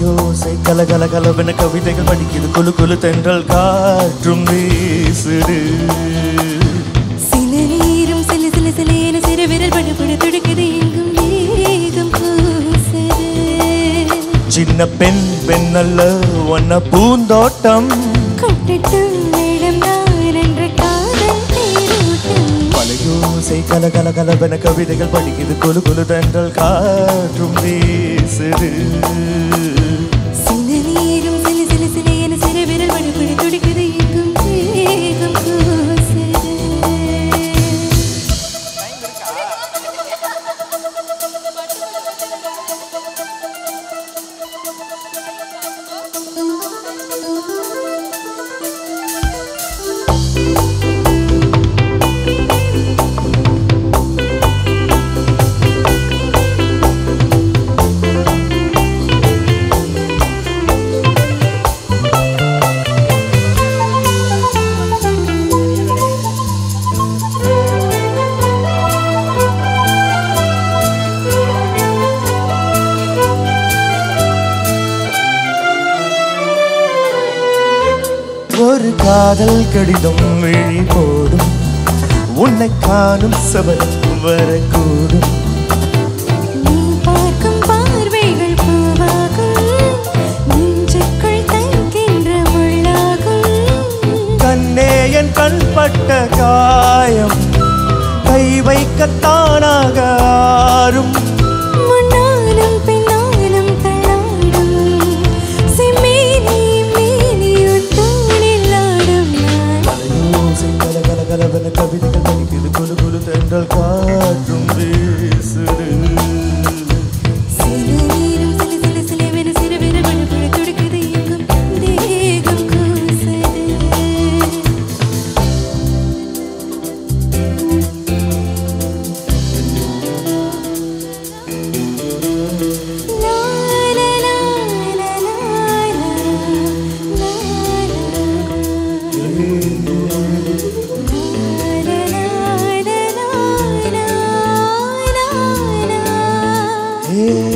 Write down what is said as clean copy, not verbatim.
வலையோசை கலகல கலவென கவிதைகள் படிக்குது குழு குழு தென்றல் காற்றும் வீசுது சில நேரம் சில சில சில சிறு விரல் படுபடு துடிக்குது எங்கும் வேகம் பூசுது சின்ன பெண் பெண்ணல்ல வண்ண பூந்தோட்டம் கொட்டட்டும் இடம் நான் என்ற காதல் தேரோட்டம் வலையோசை கலகல கலவென கவிதைகள் படிக்குது குழு குழு தென்றல் காற்றும் வீசுது சில நேரம் சில சில சில சிறு விரல் படுபடு துடிக்குது எங்கும் வேகம் பூசுது ஒரு காதல் கடிதம் விழி போடும் உன்னை காணும் சபலம் வரக்கூடும் நீ பார்க்கும் பார்வைகள் பூவாகும் நெஞ்சுக்குள் தைக்கின்ற முள்ளாகும் கண்ணே என் கண்பட்ட காயம் கை வைக்கத்தானாக ஆறும் முன்னாலும் பின்னாலும் தள்ளாடும் செம்மேனி மேனி உத்தூணில் ஆடும் வலையோசை கலகல கலவென கவிதைகள் படிக்குது குழு குழு தென்றல் காற்றும் வீசுது சில நேரம் சில சில சிலவென சிறு விரல் படுபடு துடிக்குது எங்கும் தேகம் கூசுது Hey